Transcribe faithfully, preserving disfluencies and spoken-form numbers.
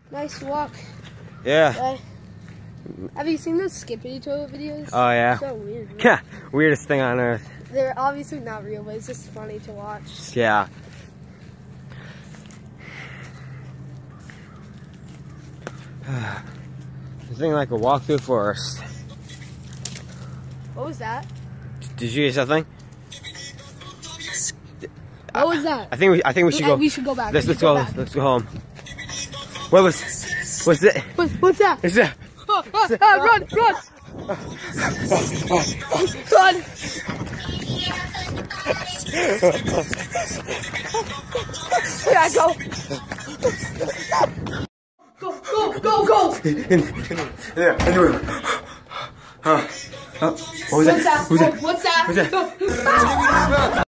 Nice walk. Yeah. Bye. Have you seen those skibidi toilet videos? Oh yeah. So weird. Right? Yeah. Weirdest thing on earth. They're obviously not real, but it's just funny to watch. Yeah. Something like a walk through the forest. What was that? Did you hear something? What was that? I think we. I think we should go. We should go back. Let's we let's go. go back. Let's go home. What was? What's it? What, what's that? Is it? Oh, oh, oh, run! Run! Run! Yeah, go! Go! Go! Go! Go! In, in, in, there. Anyway. Uh, uh, what was What's that? that? What was that? What's that? What's that?